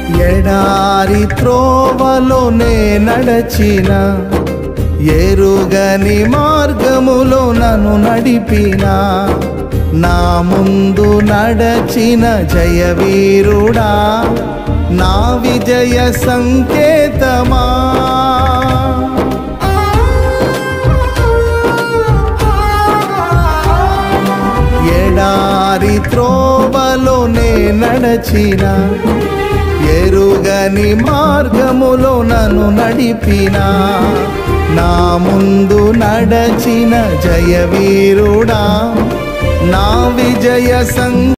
ఎడారి త్రోవలోనే నడచిన ఎరుగని మార్గములో నన్ను నడిపిన నా ముందు నడచిన జయవీరుడా నా విజయ సంకేతమా ఎడారి త్రోవలోనే నడచిన ఎరుగని మార్గములో నన్ను నడిపిన నా ముందు నడచిన జయవీరుడా నా విజయ